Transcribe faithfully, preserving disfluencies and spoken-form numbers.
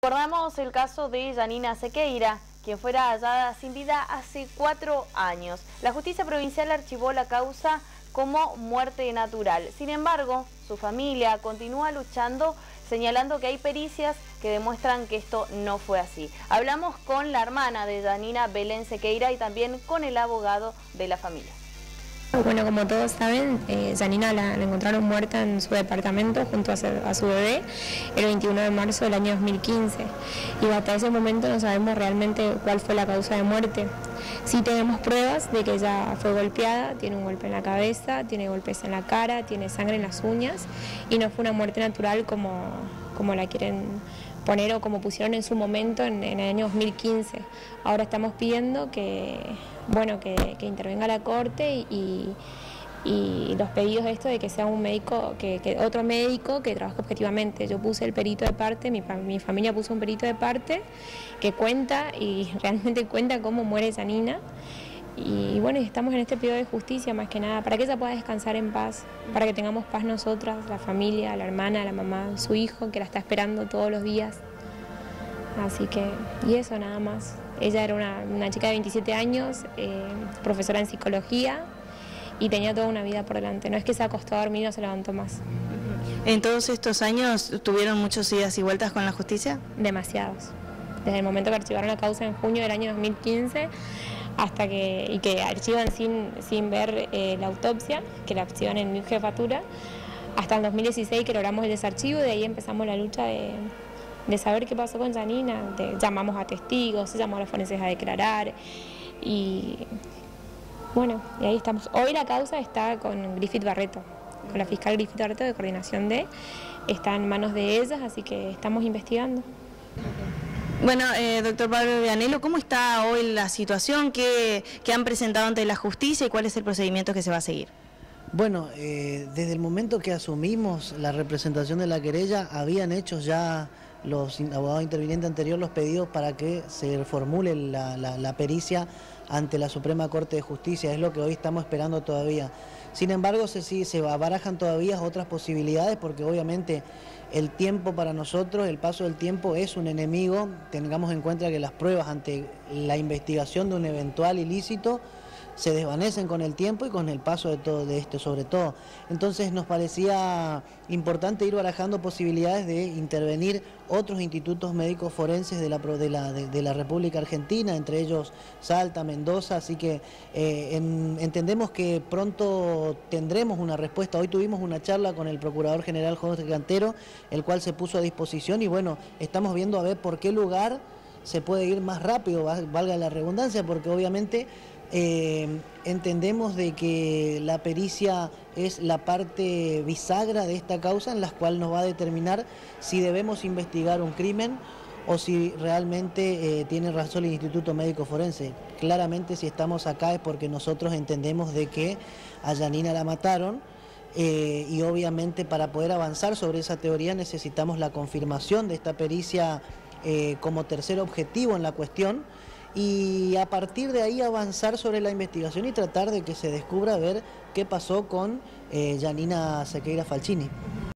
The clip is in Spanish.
Recordamos el caso de Yanina Sequeira, quien fuera hallada sin vida hace cuatro años. La justicia provincial archivó la causa como muerte natural. Sin embargo, su familia continúa luchando, señalando que hay pericias que demuestran que esto no fue así. Hablamos con la hermana de Yanina, Belén Sequeira, y también con el abogado de la familia. Bueno, como todos saben, eh, Yanina la, la encontraron muerta en su departamento junto a su, a su bebé el veintiuno de marzo del año dos mil quince, y hasta ese momento no sabemos realmente cuál fue la causa de muerte. Sí tenemos pruebas de que ella fue golpeada, tiene un golpe en la cabeza, tiene golpes en la cara, tiene sangre en las uñas, y no fue una muerte natural como, como la quieren poner o como pusieron en su momento en, en el año dos mil quince. Ahora estamos pidiendo que, bueno, que, que intervenga la corte y, y los pedidos de esto de que sea un médico, que, que otro médico que trabaje objetivamente. Yo puse el perito de parte, mi, mi familia puso un perito de parte que cuenta y realmente cuenta cómo muere Yanina. Y bueno, estamos en este pedido de justicia más que nada, para que ella pueda descansar en paz, para que tengamos paz nosotras, la familia, la hermana, la mamá, su hijo, que la está esperando todos los días. Así que, y eso nada más. Ella era una, una chica de veintisiete años, eh, profesora en psicología, y tenía toda una vida por delante. No es que se acostó a dormir y no se levantó más. ¿En todos estos años tuvieron muchos idas y vueltas con la justicia? Demasiados. Desde el momento que archivaron la causa en junio del año dos mil quince, hasta que, y que archivan sin, sin ver eh, la autopsia, que la archivan en mi jefatura, hasta el dos mil dieciséis que logramos el desarchivo, y de ahí empezamos la lucha de, de saber qué pasó con Yanina. De, llamamos a testigos, se llamó a los forenses a declarar, y bueno, y ahí estamos. Hoy la causa está con Griffith Barreto, con la fiscal Griffith Barreto de Coordinación D, está en manos de ellas, así que estamos investigando. Bueno, eh, doctor Pablo Vianello, ¿cómo está hoy la situación que, que han presentado ante la justicia y cuál es el procedimiento que se va a seguir? Bueno, eh, desde el momento que asumimos la representación de la querella, habían hecho ya los abogados intervinientes anteriores los pedidos para que se formule la, la, la pericia ante la Suprema Corte de Justicia. Es lo que hoy estamos esperando todavía. Sin embargo, se, sí, se barajan todavía otras posibilidades, porque obviamente el tiempo para nosotros, el paso del tiempo es un enemigo. Tengamos en cuenta que las pruebas ante la investigación de un eventual ilícito se desvanecen con el tiempo y con el paso de todo de esto sobre todo. Entonces nos parecía importante ir barajando posibilidades de intervenir otros institutos médicos forenses de la, de la, de, de la República Argentina, entre ellos Salta, Mendoza, así que eh, en, entendemos que pronto tendremos una respuesta. Hoy tuvimos una charla con el Procurador General Jorge Cantero, el cual se puso a disposición, y bueno, estamos viendo a ver por qué lugar se puede ir más rápido, valga la redundancia, porque obviamente Eh, entendemos de que la pericia es la parte bisagra de esta causa, en la cual nos va a determinar si debemos investigar un crimen o si realmente eh, tiene razón el Instituto Médico Forense. Claramente, si estamos acá es porque nosotros entendemos de que a Yanina la mataron, eh, y obviamente para poder avanzar sobre esa teoría necesitamos la confirmación de esta pericia eh, como tercer objetivo en la cuestión, y a partir de ahí avanzar sobre la investigación y tratar de que se descubra a ver qué pasó con eh, Yanina Sequeira Falcini.